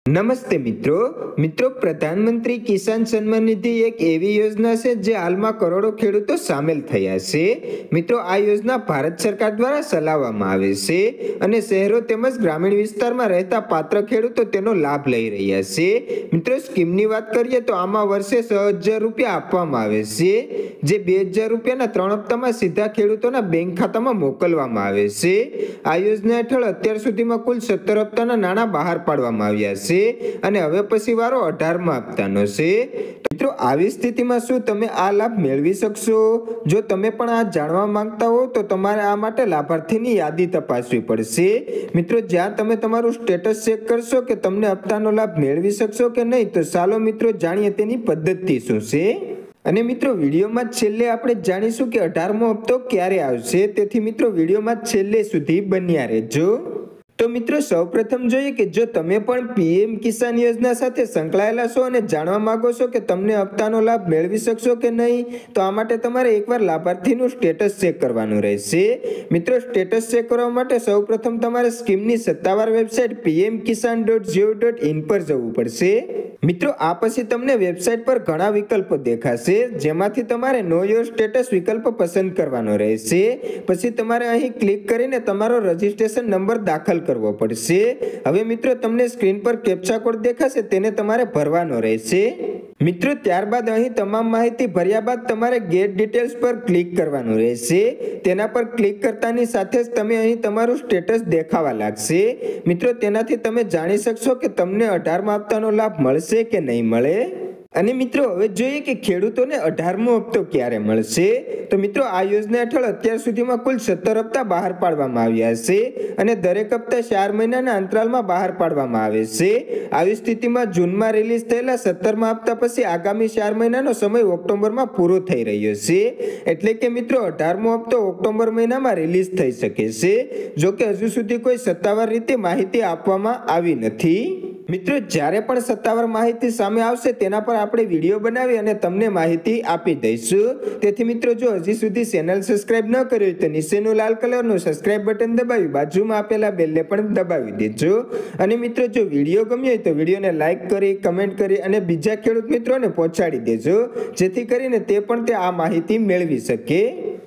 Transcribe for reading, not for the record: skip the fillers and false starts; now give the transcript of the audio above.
નમસ્તે મિત્રો પ્રધાનમંત્રી કિસાન સન્માન નિધિ એક એવી યોજના છે જે હાલમાં કરોડો ખેડૂતો સામેલ થયા છે। મિત્રો આ યોજના ભારત સરકાર દ્વારા ચલાવવામાં આવે છે અને શહેરો તેમજ ગ્રામીણ વિસ્તારમાં રહેતા પાત્ર ખેડૂતો તેનો લાભ લઈ રહ્યા છે। મિત્રો સ્કીમની વાત કરીએ તો આમાં વર્ષે 6,000 રૂપિયા આપવામાં આવે છે, જે 2,000 રૂપિયાના 3 હપ્તામાં સીધા ખેડૂતોના બેંક ખાતામાં મોકલવામાં આવે છે। આ યોજના હેઠળ અત્યાર સુધીમાં કુલ 17 હપ્તાના નાણાં બહાર પાડવામાં આવ્યા છે અને હવે પછી વારો 18મા હપ્તાનો છે। મિત્રો આવી સ્થિતિમાં શું તમે આ લાભ મેળવી શકશો? જો તમે પણ આ જાણવા માંગતા હો તો તમારે આ માટે લાભાર્થીની યાદી તપાસવી પડશે। મિત્રો જ્યાં તમે તમારું સ્ટેટસ ચેક કરશો કે તમને હપ્તાનો લાભ મેળવી શકશો કે નહીં, તો ચાલો મિત્રો જાણીએ તેની પદ્ધતિ શું છે। અને મિત્રો વિડીયોમાં છેલ્લે આપણે જાણીશું કે 18મો હપ્તો ક્યારે આવશે, તેથી મિત્રો વિડીયોમાં છેલ્લે સુધી બન્યા રહેજો। તો મિત્રો સૌપ્રથમ જોઈએ કે જો તમે પણ પીએમ કિસાન યોજના સાથે સંકળાયેલા છો અને જાણવા માંગો છો કે તમને હપ્તાનો લાભ મેળવી શકશો કે નહીં, તો આ માટે તમારે એકવાર લાભાર્થીનું સ્ટેટસ ચેક કરવાનું રહેશે। મિત્રો સ્ટેટસ ચેક કરવા માટે સૌપ્રથમ તમારે સ્કીમની સત્તાવાર વેબસાઇટ pmkisan.go.in પર જવું પડશે। મિત્રો આ પછી તમને વેબસાઇટ પર ઘણા વિકલ્પો દેખાશે, જેમાંથી તમારે નો યોર સ્ટેટસ વિકલ્પ પસંદ કરવાનો રહેશે। પછી તમારે અહીં ક્લિક કરીને તમારો રજીસ્ટ્રેશન નંબર દાખલ કરવો પડશે। હવે મિત્રો તમને સ્ક્રીન પર કેપ્ચા કોડ દેખાશે, તેને તમારે ભરવાનો રહેશે। મિત્રો ત્યારબાદ અહીં તમામ માહિતી ભર્યા બાદ તમારે ગેટ ડિટેલ્સ પર ક્લિક કરવાનું રહેશે। તેના પર ક્લિક કરતાની સાથે જ તમે અહીં તમારું સ્ટેટસ દેખાવા લાગશે। મિત્રો તેનાથી તમે જાણી શકશો કે તમને 18મા હપ્તાનો લાભ મળશે કે નહીં મળે। અને મિત્રો હવે જોઈએ કે ખેડૂતોને 18મો હપ્તો ક્યારે મળશે। તો મિત્રો આ યોજના હેઠળ અત્યાર સુધીમાં કુલ 17 હપ્તા બહાર પાડવામાં આવ્યા છે અને દરેક હપ્તા 4 મહિનાના અંતરાલમાં બહાર પાડવામાં આવે છે। આવી સ્થિતિમાં જૂનમાં રિલીઝ થયેલા 17મા હપ્તા પછી આગામી 4 મહિનાનો સમય ઓક્ટોબરમાં પૂરો થઈ રહ્યો છે, એટલે કે મિત્રો 18મો હપ્તો ઓક્ટોબર મહિનામાં રિલીઝ થઈ શકે છે। જો કે હજુ સુધી કોઈ સત્તાવાર રીતે માહિતી આપવામાં આવી નથી। મિત્રો જ્યારે પણ સત્તાવાર માહિતી સામે આવશે તેના પર આપણે વિડીયો બનાવી અને તમને માહિતી આપી દઈશું। તેથી મિત્રો જો હજી સુધી ચેનલ સબસ્ક્રાઇબ ન કરી હોય તો નીચેનું લાલ કલરનું સબસ્ક્રાઇબ બટન દબાવી બાજુમાં આપેલા બેલને પણ દબાવી દેજો। અને મિત્રો જો વિડીયો ગમ્યો હોય તો વિડીયોને લાઈક કરી, કમેન્ટ કરી અને બીજા ખેડૂત મિત્રોને પહોંચાડી દેજો, જેથી કરીને તે પણ આ માહિતી મેળવી શકે।